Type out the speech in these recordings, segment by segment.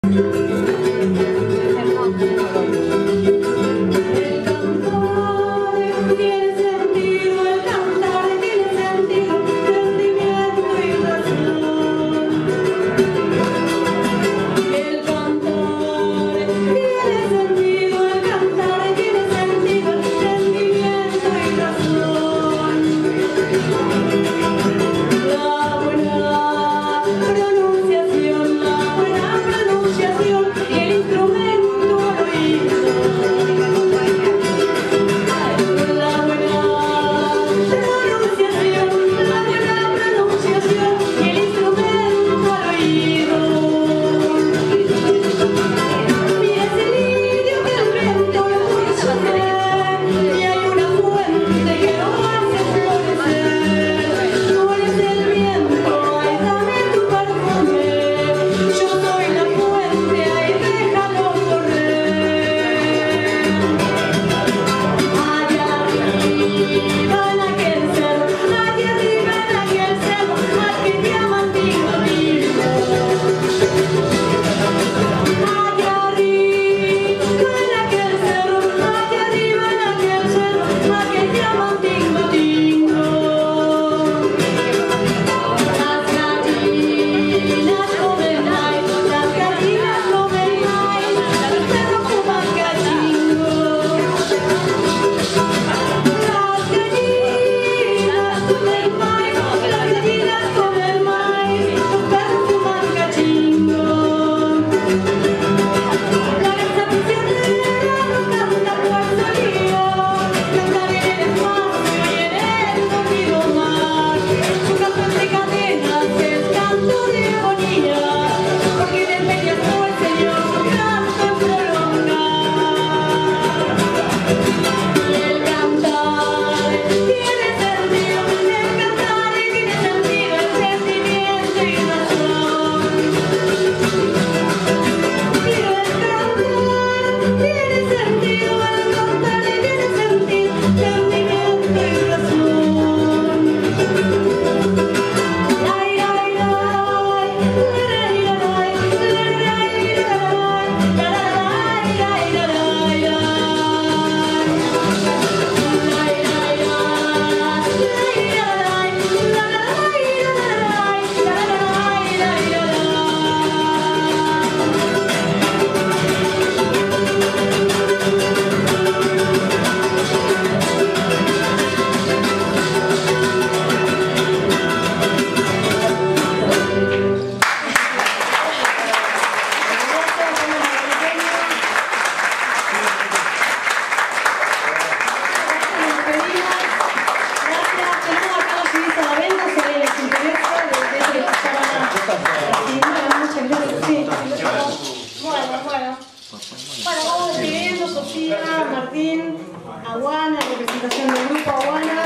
Aguana, representación del grupo Aguana.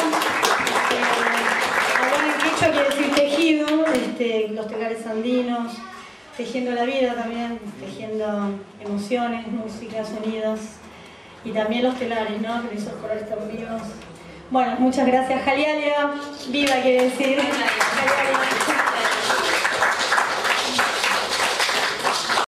Aguana en quechua quiere decir tejido, los telares andinos, tejiendo la vida también, tejiendo emociones, música, sonidos, y también los telares, ¿no? Que esos colores tan vivos. Bueno, muchas gracias. Jalialia, viva quiere decir. Jalialia.